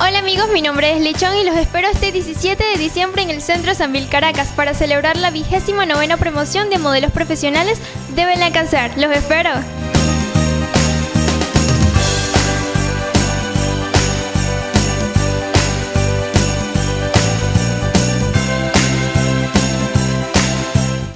Hola amigos, mi nombre es Chong y los espero este 17 de diciembre en el Centro Sambil, Caracas para celebrar la 29ª promoción de modelos profesionales de Belankazar. ¡Los espero!